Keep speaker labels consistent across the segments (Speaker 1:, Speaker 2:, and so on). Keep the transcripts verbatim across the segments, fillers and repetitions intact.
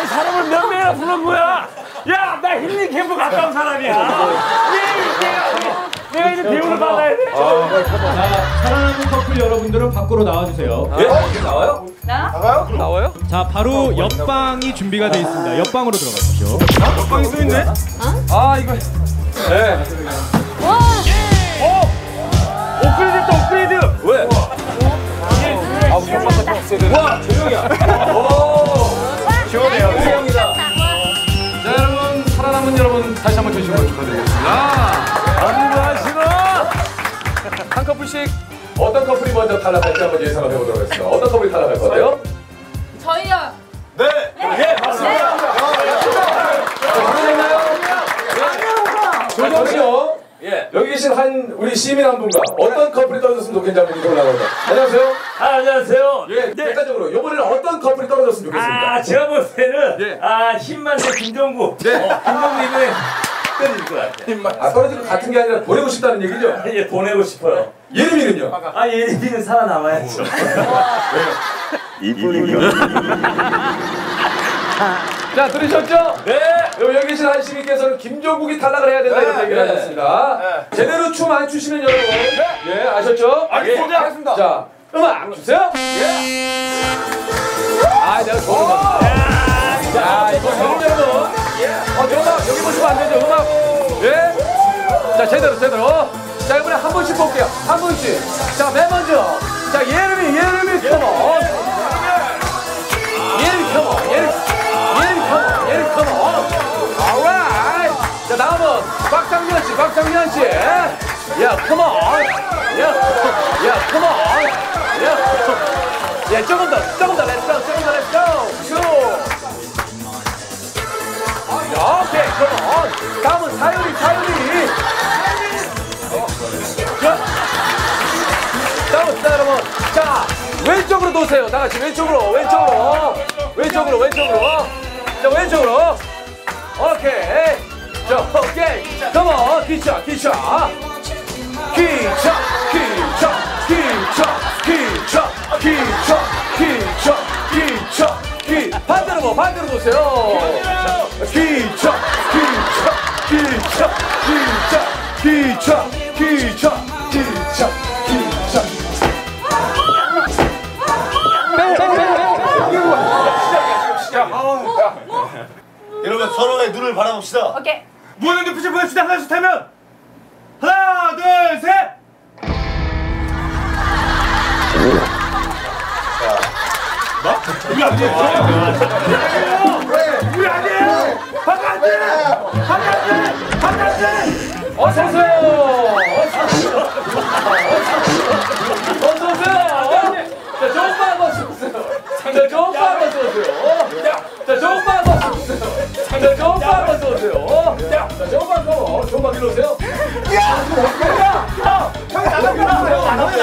Speaker 1: 아니 사람을 몇 명이나 부른 거야? 야, 나 힐링 캠프 갔다 온 사람이야. 왜 내가 이제 배우를 받아야 돼?
Speaker 2: 자, 살아남은 커플 여러분들은 밖으로 나와주세요.
Speaker 1: 예? 나와요?
Speaker 3: 나?
Speaker 1: 나와요? 나와요?
Speaker 2: 자, 바로 옆방이 준비가 되어 있습니다. 옆방으로 들어가십시오.
Speaker 1: 옆방이 써 있네?
Speaker 3: 어?
Speaker 1: 아, 이거. 네.
Speaker 3: 와!
Speaker 1: 어! 업그레이드 했다, 업그레이드! 왜? 아, 우리 엄마 같은 세대. 와, 조용이야. 오! 시원해요. 조용이다. 자, 여러분, 살아남은 여러분, 다시 한번 진심으로 축하드리겠습니다. 안녕하시나? 한 커플씩 어떤 커플이 먼저 탈락할지 한번 예상을 해보도록 하겠습니다. 어떤 커플이 탈락할 것 같아요?
Speaker 3: 저희요.
Speaker 1: 네! 네, 맞습니다. 준비됐나요? 조정 씨요. 예. 여기 계신 한 우리 시민 한 분과 어떤 커플이 떨어졌으면 좋겠는지 한번 이걸 나갑니다. 안녕하세요.
Speaker 4: 아, 안녕하세요.
Speaker 1: 예,
Speaker 4: 네.
Speaker 1: 객관적으로 이번에는 어떤 커플이 떨어졌으면 좋겠습니까?
Speaker 4: 아, 제가 볼 때는
Speaker 1: 예.
Speaker 4: 아, 힘만 내 김정구.
Speaker 1: 네.
Speaker 4: 어, 김정구 이번에 떨어질 것 같아요.
Speaker 1: 아, 떨어질 것 같은 게 아니라 보내고 싶다는 얘기죠?
Speaker 4: 예, 보내고 싶어요.
Speaker 1: 예림이는요?
Speaker 4: 아, 예림이는 살아남아야죠. 이분이요.
Speaker 1: 자, 들으셨죠?
Speaker 4: 네.
Speaker 1: 여기, 여기 계신 한 시민께서는 김종국이 탈락을 해야 된다 이렇게 얘기를 하셨습니다. 제대로 춤 안 추시면 여러분, 예, 아셨죠?
Speaker 4: 알겠습니다.
Speaker 1: 예, 알겠습니다. 자, 음악 주세요. 예. 아, 내가 좋은 거. 자, 이거 여러분 여러분. 어, 음악 여기 보시면 안 되죠? 음악. 예. 자, 제대로 제대로. 자, 이번에 한 번씩 볼게요. 한 번씩. 자, 맨 먼저. 자, 예림이 예림이 컴온. 예림이 컴온. 예림. 예림이 컴온. 예림이 컴온. alright. 자, 다음은 박상면 씨. 박상면 씨. 야, 컴온. 야, 야, 컴온. 야. 야, 조금 더. 조금 더. 렛츠 고. 조금 더. 렛츠 고. 슈. 오케이, 컴온. 다음은 사유리, 사유리. 자, 다음은, 자, 여러분. 자, 왼쪽으로 도세요. 다 같이 왼쪽으로, 왼쪽으로. 왼쪽으로, 왼쪽으로. 자, 왼쪽으로. 오케이. 자, 오케이. 컴온. 기차, 기차. 기차, 기차, 기차, 기차, 기차, 기차, 기차, 기. 반대로 뭐, 반대로 도세요. 기차, 기차, 기차, 기차, 기차, 기차, 기차, 기차.
Speaker 5: 여러분 서로의 눈을 바라봅시다.
Speaker 3: 오케이.
Speaker 4: 무한한 눈빛을 보여주다 하나씩 타면 하나, 둘, 셋. 우리 아니에요. 우리 아니에요. 바깥에, 바깥에, 바깥에.
Speaker 1: 어서 오세요. 어서 오세요. 자, 좋은 방 어서 오세요. 자, 좋은 방 어서 오세요. 자, 좋은 방 어서 오세요. 자, 좋은 방 어서 오세요. 자, 좋은 방 컴온. 좋은 방 일로 오세요. 야, 야, 야, 형이 나가고 나가세요. 나가고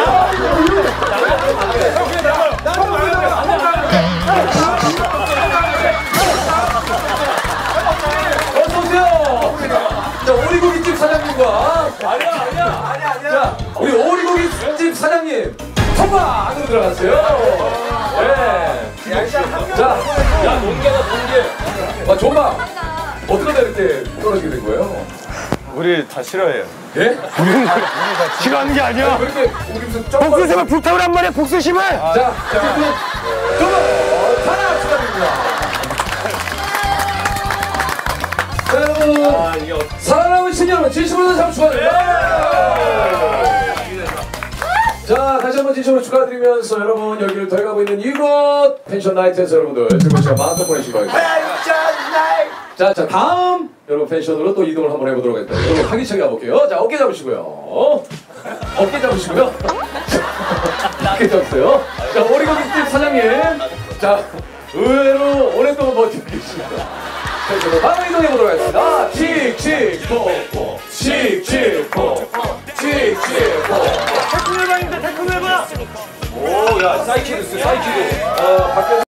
Speaker 1: 어서 오세요. 자, 오리고기집 사장님과 아니야, 아니야, 아니야, 아니야. 자, 우리 오리고기집 사장님 통과 안으로 들어갔어요. 네. 자, 야, 농계다, 농계. 아, 존박. 어떻게 이렇게 떨어지게 된 거예요?
Speaker 5: 우리 다 싫어해요.
Speaker 1: 예?
Speaker 4: 싫어하는 게 아니야.
Speaker 1: 왜 이렇게 우리 무슨 점
Speaker 4: 복수심을 불타오란 말이야, 복수심을.
Speaker 1: 자, 자, 그럼 저는 하나 축하드립니다. 자, 여러분, 살아남은 신여러분 진심으로 다시 한번 축하드립니다. 자, 다시 한번 진심으로 축하드리면서 여러분 여기를 더 가고 있는 이곳 펜션 나이트에서 여러분들 즐거운 시간 마음껏 보내시기 바랍니다. 자, 자, 다음 여러분 펜션으로 또 이동을 한번 해보도록 하겠습니다. 여러분 활기차게 가볼게요. 자, 어깨 잡으시고요. 어깨 잡으시고요. 어깨 잡으세요. 자, 오리고기집 사장님. 자, 의외로 오랫동안 버티고 계십니다. 자, 다음 이동해보도록 하겠습니다. 칙칙포, 칙칙포, 칙칙포.
Speaker 4: 태풍 해방입니다, 태풍 해방.
Speaker 1: 오, 야, 사이키드 있어, 사이키드. 어, 밖에